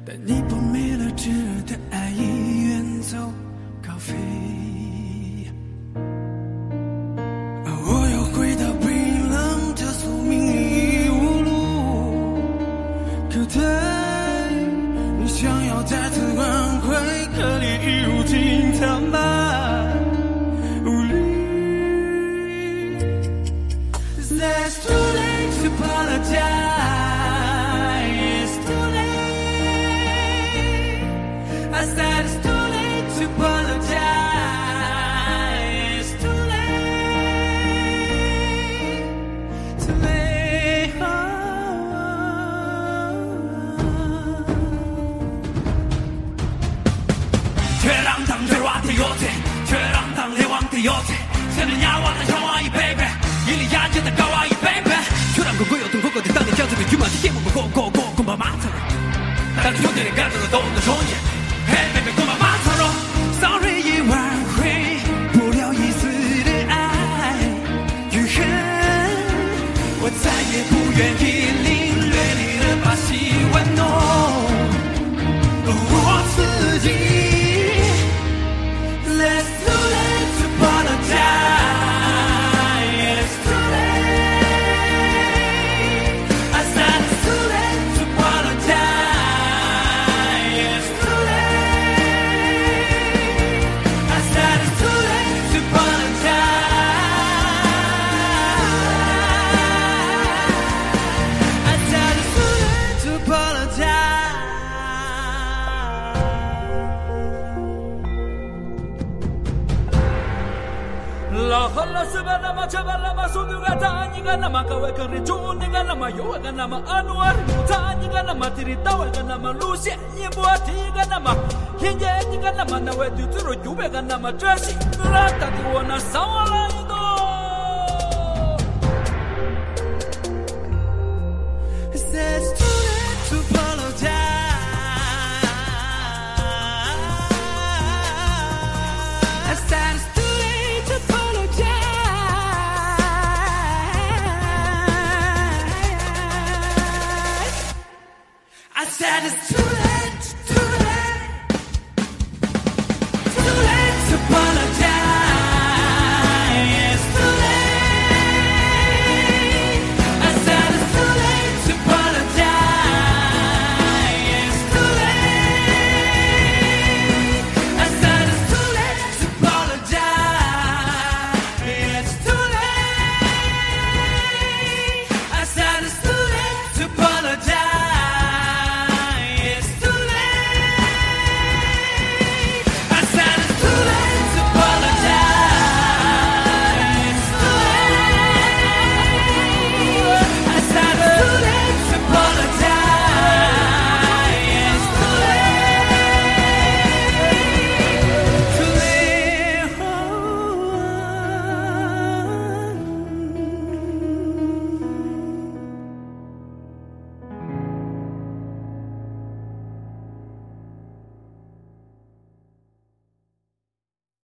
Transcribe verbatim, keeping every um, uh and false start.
但你破灭了炙热的爱意，远走高飞。我又回到冰冷的宿命里，无路可退。你想要再次挽回，可你一如今苍白无力。It's too late to apologize. It's too late. I said it's too late to apologize. It's too late. Too late. Oh. 却让当对话的有罪，却让当流亡的有罪，谁能压我的向往一杯杯，一粒牙尖的高昂一杯杯，却让滚滚有痛苦的当你将这个巨蟒的羡慕过过过恐怕马上，当你兄弟的感动了都能重演，嘿，baby，恐怕马上了 ，sorry 已挽回不了一丝的爱与恨，我再也不愿意领略你的把戏玩弄我自己。Let's do it to apologize. It's too late. I said it's too late to apologize. It's too late. I said it's too late to apologize. I said it's too late to apologize.拉哈拉斯巴拉玛查巴拉玛苏杜嘎达尼嘎那玛卡维克里朱尼嘎那玛尤嘎那玛阿努阿鲁塔尼嘎那玛提里达维嘎那玛路线尼布阿提嘎那玛天耶尼嘎那玛那维杜兹罗尤贝嘎那玛这西格拉达蒂沃那桑瓦拉伊多。It's too late to apologize. I said it's too late to apologize. I said it's too late.